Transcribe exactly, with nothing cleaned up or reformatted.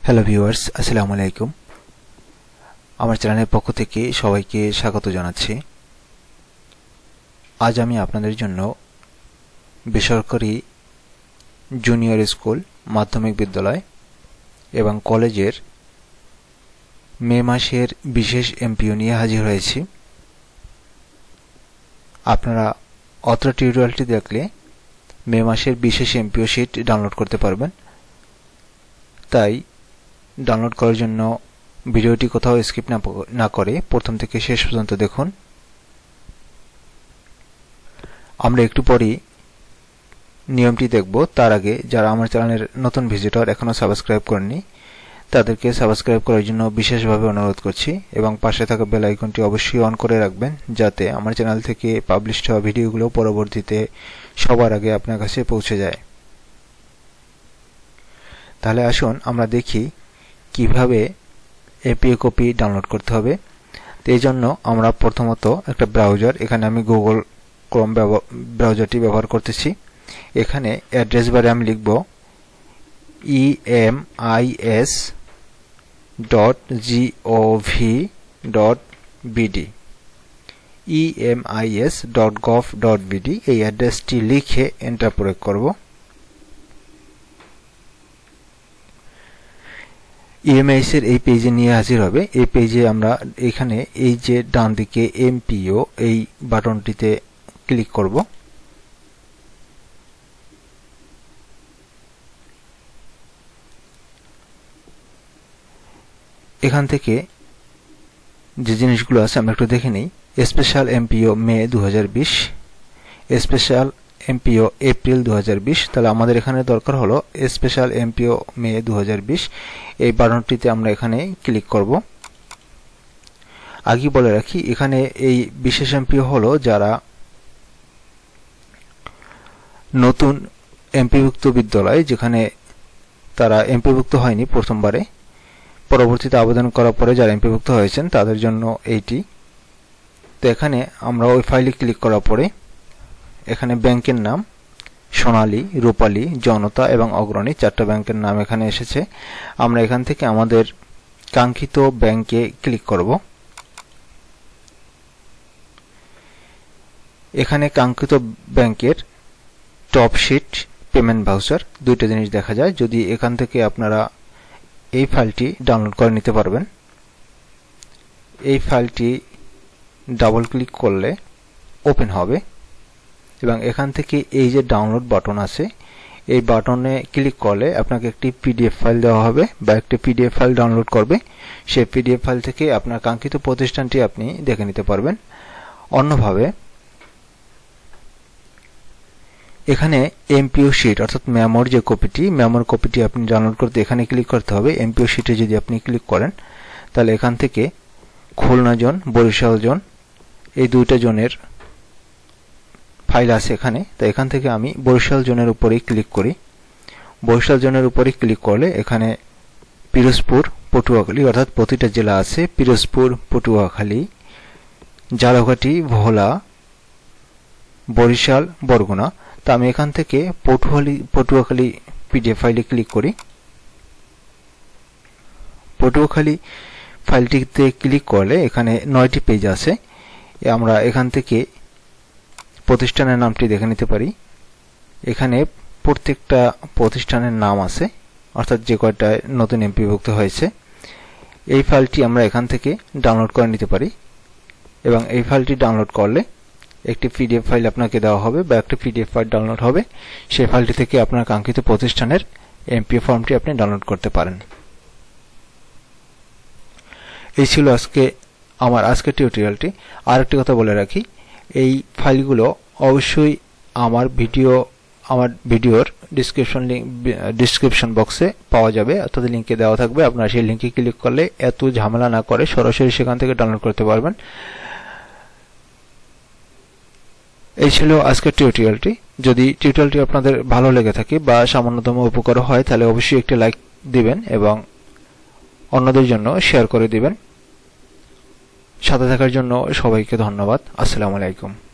Hello viewers, আসসালামু আলাইকুম। আমার চ্যানেলের পক্ষ থেকে সবাইকে স্বাগত জানাচ্ছি। আজ আমি আপনাদের জন্য বেসরকারি জুনিয়র স্কুল, মাধ্যমিক বিদ্যালয় এবং কলেজের মে মাসের বিশেষ এমপিও নিয়ে হাজির হয়েছি। আপনারা অত্র টিউটোরিয়ালটি দেখলে মে মাসের বিশেষ এমপিও শীট ডাউনলোড করতে পারবেন। তাই ডাউনলোড করার জন্য ভিডিওটি কোথাও স্কিপ না করে প্রথম থেকে শেষ পর্যন্ত দেখুন। আমরা একটু পরেই নিয়মটি দেখব। তার আগে যারা আমার চ্যানেলের নতুন ভিজিটর এখনো সাবস্ক্রাইব করেননি তাদেরকে সাবস্ক্রাইব করার জন্য বিশেষভাবে অনুরোধ করছি এবং পাশে থাকা বেল আইকনটি অবশ্যই অন করে রাখবেন, যাতে আমার চ্যানেল থেকে পাবলিশ হওয়া ভিডিওগুলো পরবর্তীতে সবার আগে আপনার কাছে পৌঁছে যায়। তাহলে আসুন আমরা দেখি কিভাবে এপিও কপি ডাউনলোড করতে হবে। তো এই জন্য আমরা প্রথমত একটা ব্রাউজার, এখানে আমি গুগল ক্রোম ব্রাউজারটি ব্যবহার করতেছি। এখানে অ্যাড্রেস বারে আমি লিখব E M I S dot G O V dot BD E M I S dot gov dot BD এই অ্যাড্রেসটি লিখে এন্টার প্রয়োগ করব। ইএমআইএস এর এই পেজে নিয়ে হাজির হবে। এই পেজে আমরা এখানে এই যে ডান দিকে এমপিও এই বাটনটিতে ক্লিক করব। এখান থেকে যে জিনিসগুলো আছে আমরা একটু দেখে নিই। স্পেশাল এমপিও মে দু হাজার বিশ, স্পেশাল এমপিও এপ্রিল দু হাজার বিশ। তাহলে আমাদের এখানে দরকার হলো স্পেশাল এমপিও মে দু হাজার বিশ। এই বাটনটিতে আমরা এখানে ক্লিক করব। আগে বলে রাখি, এখানে এই বিশেষ এমপিও হলো যারা নতুন এমপিভুক্ত বিদ্যালয়, যেখানে তারা এমপিভুক্ত হয়নি প্রথমবারে, পরবর্তীতে আবেদন করার পরে যারা এমপিভুক্ত হয়েছেন তাদের জন্য এইটি। তো এখানে আমরা ওই ফাইলে ক্লিক করার পরে এখানে ব্যাংকের নাম সোনালী, রূপালী, জনতা এবং অগ্রণী চারটা ব্যাংকের নাম এখানে এসেছে। আমরা এখান থেকে আমাদের কাঙ্ক্ষিত ব্যাংকে ক্লিক করব। এখানে কাঙ্ক্ষিত ব্যাংকের টপ শিট, পেমেন্ট ভাউচার দুইটা জিনিস দেখা যায়। যদি এখান থেকে আপনারা এই ফাইলটি ডাউনলোড করে নিতে পারবেন। এই ফাইলটি ডাবল ক্লিক করলে ওপেন হবে এবং এখান থেকে এই যে ডাউনলোড বাটন আছে এই বাটনে ক্লিক করলে আপনাকে একটি পিডিএফ ফাইল দেওয়া হবে বা একটি পিডিএফ ফাইল ডাউনলোড করবে। সেই পিডিএফ ফাইল থেকে আপনার কাঙ্ক্ষিত প্রতিষ্ঠানটি আপনি দেখে নিতে পারবেন। অন্যভাবে এখানে এমপিও শিট অর্থাৎ মেমোর যে কপিটি, মেমোর কপিটি আপনি ডাউনলোড করতে এখানে ক্লিক করতে হবে। এমপিও শিটে যদি আপনি ক্লিক করেন তাহলে এখান থেকে খুলনা জোন, বরিশাল জোন এই দুইটা জোনের ফাইল আছে এখানে। তো এখান থেকে আমি বরিশাল জোনের উপরেই ক্লিক করি। বরিশাল জোনের উপরে ক্লিক করলে এখানে পিরোজপুর, পটুয়াখালী অর্থাৎ প্রতিটা জেলা আছে। পিরোজপুর, পটুয়াখালী, ঝালকাঠি, ভোলা, বরিশাল, বরগুনা। তো আমি এখান থেকে পটুয়াখালী পটুয়াখালী পিডিএফ ফাইলে ক্লিক করি। পটুয়াখালী ফাইলটিতে ক্লিক করলে এখানে নয়টি পেজ আছে। আমরা এখান থেকে প্রতিষ্ঠানের নামটি দেখে নিতে পারি। এখানে প্রত্যেকটা প্রতিষ্ঠানের নাম আছে, অর্থাৎ যে কয়টা নতুন এমপিভুক্ত হয়েছে। এই ফাইলটি আমরা এখান থেকে ডাউনলোড করে নিতে পারি এবং এই ফাইলটি ডাউনলোড করলে একটি পিডিএফ ফাইল আপনাকে দেওয়া হবে বা একটি পিডিএফ ফাইল ডাউনলোড হবে। সেই ফাইলটি থেকে আপনার কাঙ্ক্ষিত প্রতিষ্ঠানের এমপিও ফর্মটি আপনি ডাউনলোড করতে পারেন। এই ছিল আজকে আমার আজকের টিউটোরিয়ালটি। আর একটি কথা বলে রাখি, এই ফাইলগুলো অবশ্যই আমার ভিডিও আমার ভিডিওর ডিসক্রিপশন লিঙ্ক ডিসক্রিপশন বক্সে পাওয়া যাবে, অর্থাৎ লিঙ্কে দেওয়া থাকবে। আপনারা সেই লিঙ্কে ক্লিক করলে এত ঝামেলা না করে সরাসরি সেখান থেকে ডাউনলোড করতে পারবেন। এই ছিল আজকের টিউটোরিয়ালটি। যদি টিউটোরিয়ালটি আপনাদের ভালো লেগে থাকে বা সামান্যতম উপকার হয় তাহলে অবশ্যই একটি লাইক দিবেন এবং অন্যদের জন্য শেয়ার করে দিবেন। সাথে থাকার জন্য সবাইকে ধন্যবাদ। আসসালামু আলাইকুম।